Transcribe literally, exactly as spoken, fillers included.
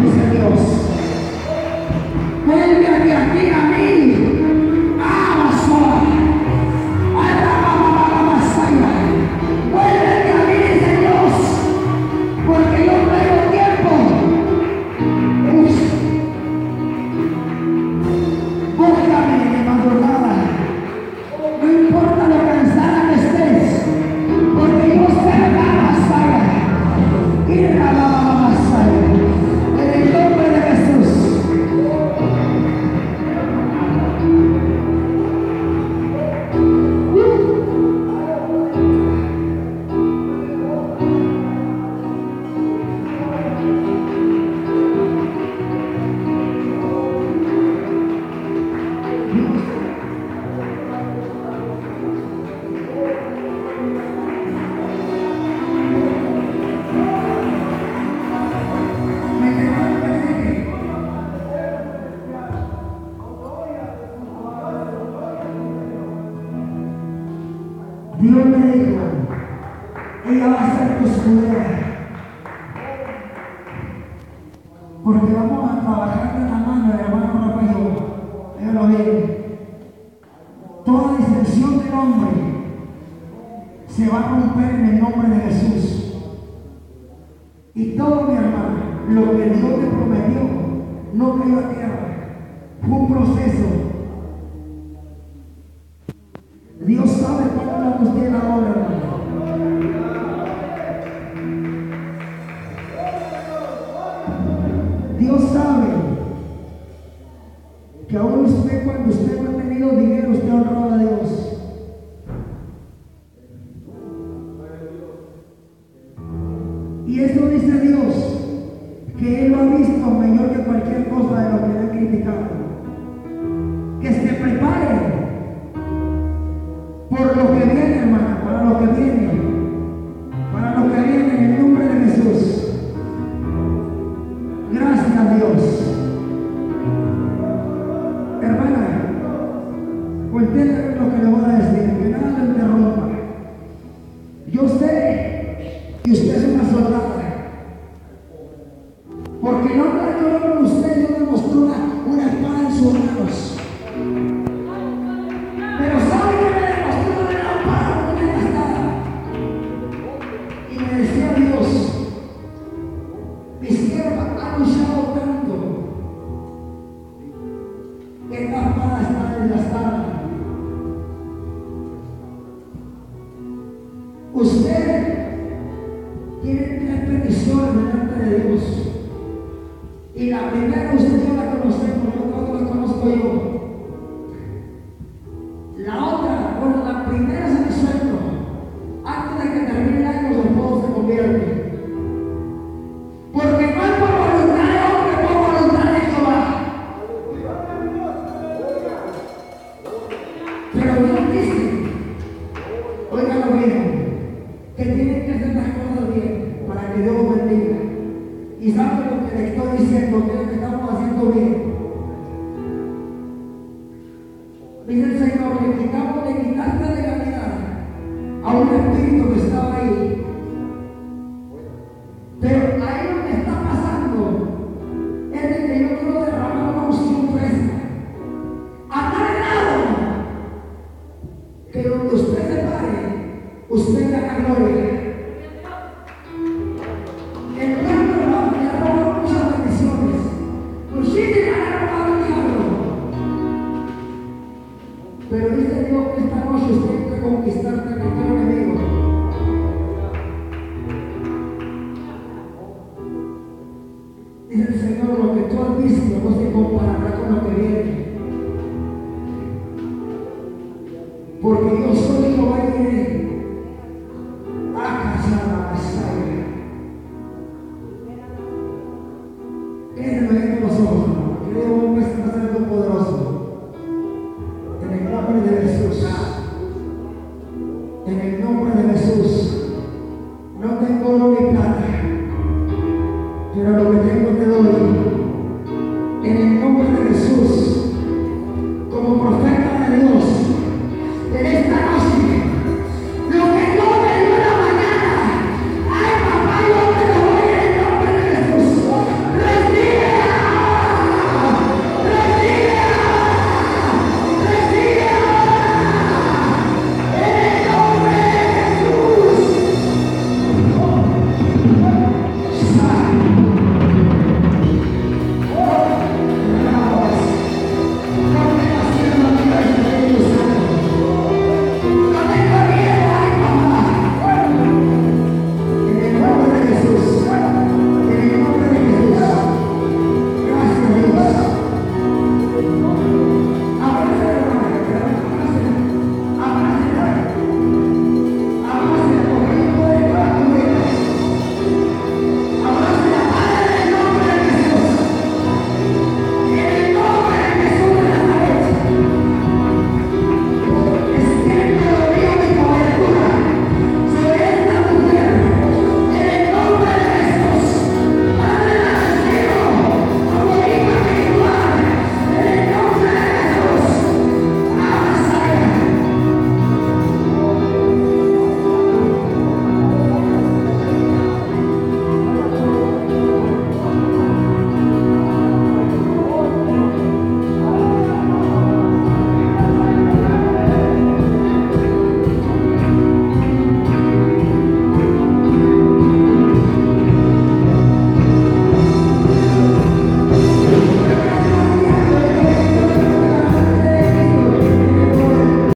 dice Dios. Vuelve aquí, aquí a mí. Ah, sola. Vuelve a mí, dice Dios, porque yo traigo tiempo. Búscame de madrugada, no importa lo cansada que estés, porque yo sé la masaya y la masaya, en el nombre de Jesús. Dios me dijo, ella va a ser tu escudera, porque vamos a trabajar de la mano del hermano Rafael. Ella lo ve. Toda disensión del hombre se va a romper en el nombre de Jesús. Y todo, mi hermano, lo que Dios te prometió no cayó a tierra, fue un proceso. Dios sabe cuánto la usted ahora, hermano. Dios sabe que aún usted, cuando usted no ha tenido dinero, usted ha honrado a Dios. Y eso dice Dios, que Él lo ha visto mayor que cualquier cosa de lo que le han criticado. Que se prepare por lo que viene, hermana, para lo que viene, para lo que viene en el nombre de Jesús. Gracias a Dios. Hermana, voltea lo que le voy a decir, que nada le interrumpa. Yo sé que usted es una soldada, porque no me con usted, yo me mostró una, una espada en sus manos. Pero sabe que me demostró una lámpara muy desgastada. Y me decía Dios, mi sierva ha luchado tanto que esta espada está desgastada. Usted tiene tres peticiones delante de Dios. Y la primera usted ya la conocemos, yo cuando la conozco yo. La otra, bueno, la primera es el sueño. Antes de que termine el año, su esposo se convierte. Porque no es por voluntad de hombre, por voluntad de Jehová. Pero Dios dice, óigalo bien, que tienen que hacer las cosas bien para que Dios los bendiga. Y sabe lo que le estoy diciendo, que lo que estamos haciendo bien. Dice el Señor, le quitamos, le quitaste legalidad a un espíritu que estaba ahí. Pero ahí lo que está pasando es de que yo quiero derramar una unción fresca. A tal grado que donde usted se pare, usted gana gloria. El diablo no le ha robado muchas bendiciones. Muchísimas le ha robado el diablo. Pero dice Dios que esta noche usted tiene que conquistar territorio enemigo. Dice el